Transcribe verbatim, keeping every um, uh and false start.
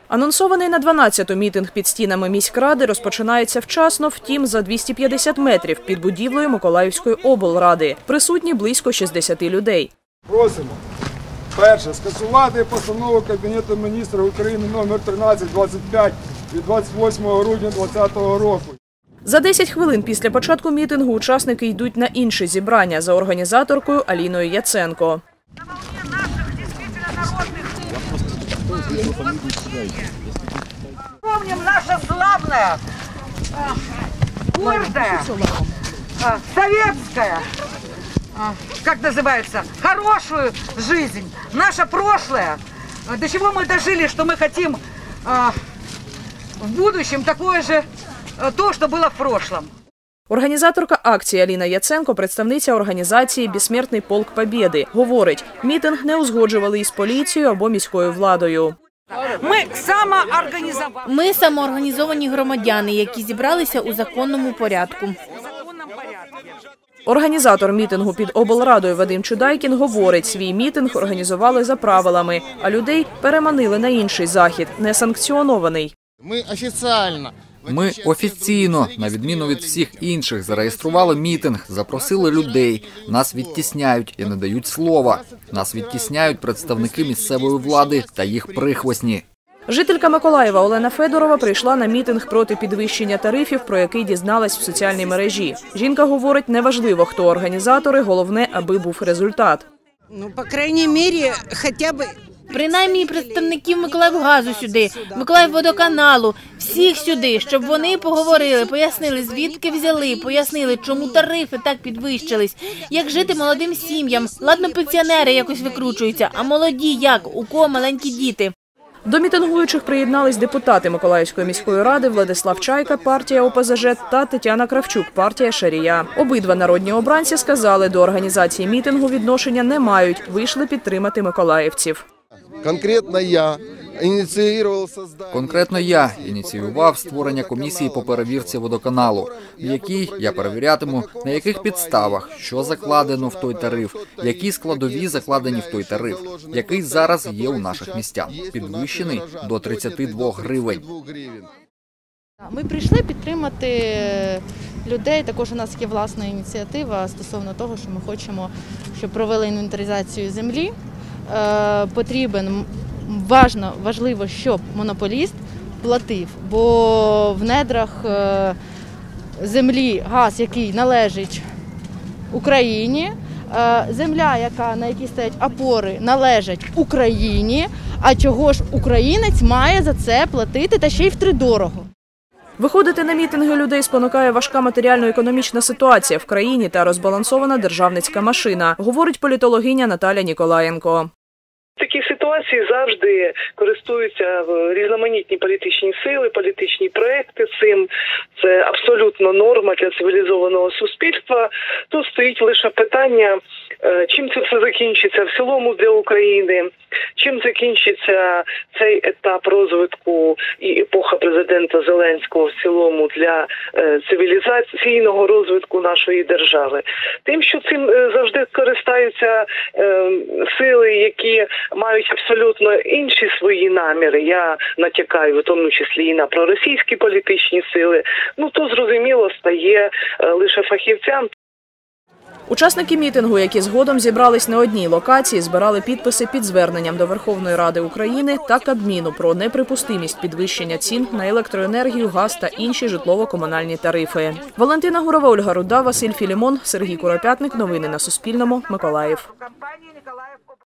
Анонсований на дванадцяту мітинг під стінами міськради розпочинається вчасно, втім за двісті п'ятдесят метрів під будівлею Миколаївської облради. Присутні близько шістдесяти людей. Просимо, перше, скасувати постанову Кабінету міністрів України номер тринадцять двадцять п'ять від двадцять восьмого грудня двадцятого року. За десять хвилин після початку мітингу учасники йдуть на інше зібрання за організаторкою Аліною Яценко. Помним наше славное, гордое, советское, как называется, хорошую жизнь, наше прошлое, до чего мы дожили, что мы хотим в будущем такое же, то, что было в прошлом. Організаторка акції Аліна Яценко, представниця організації «Безсмертний полк Побєди», говорить, мітинг не узгоджували із поліцією або міською владою. Ми самоорганізовані. Ми самоорганізовані громадяни, які зібралися у законному порядку. Організатор мітингу під облрадою Вадим Чудайкін говорить, свій мітинг організували за правилами, а людей переманили на інший захід, несанкціонований. Ми офіційно Ми офіційно, на відміну від всіх інших, зареєстрували мітинг, запросили людей. Нас відтісняють і не дають слова. Нас відтісняють представники місцевої влади та їх прихвостні. Жителька Миколаєва Олена Федорова прийшла на мітинг проти підвищення тарифів, про який дізналась в соціальній мережі. Жінка говорить, неважливо, хто організатори, головне, аби був результат. Ну, по крайній мірі, хоча б... Принаймні представників Миколаївгазу сюди, Миколаївводоканалу, всіх сюди, щоб вони поговорили, пояснили, звідки взяли, пояснили, чому тарифи так підвищились, як жити молодим сім'ям. Ладно, пенсіонери якось викручуються, а молоді як, у кого маленькі діти. До мітингуючих приєднались депутати Миколаївської міської ради Владислав Чайка, партія О Пе Зе Же, та Тетяна Кравчук, партія Шарія. Обидва народні обранці сказали, до організації мітингу відношення не мають, вийшли підтримати миколаївців. Конкретно я ініціював створення... Конкретно я ініціював створення комісії по перевірці водоканалу, в якій я перевірятиму, на яких підставах, що закладено в той тариф, які складові закладені в той тариф, який зараз є у наших містян, підвищений до тридцяти двох гривень. Ми прийшли підтримати людей, також у нас є власна ініціатива стосовно того, що ми хочемо, щоб провели інвентаризацію землі. Потрібен, важно, важливо, щоб монополіст платив, бо в недрах землі газ, який належить Україні, земля, яка, на якій стоять опори, належить Україні, а чого ж українець має за це платити, та ще й втридорого. Виходити на мітинги людей спонукає важка матеріально-економічна ситуація в країні та розбалансована державницька машина, говорить політологиня Наталя Ніколаєнко. В такій ситуації завжди користуються різноманітні політичні сили, політичні проекти цим. Це абсолютно норма для цивілізованого суспільства. Тут стоїть лише питання, чим це все закінчиться в цілому для України, чим закінчиться цей етап розвитку і епоха президента Зеленського в цілому для цивілізаційного розвитку нашої держави. Тим, що цим завжди користаються сили, які мають абсолютно інші свої наміри, я натякаю в тому числі і на проросійські політичні сили, ну то зрозуміло стає лише фахівцям. Учасники мітингу, які згодом зібрались на одній локації, збирали підписи під зверненням до Верховної Ради України та Кабміну про неприпустимість підвищення цін на електроенергію, газ та інші житлово-комунальні тарифи. Валентина Гурова, Ольга Руда, Василь Філімон, Сергій Куропятник. Новини на Суспільному. Миколаїв.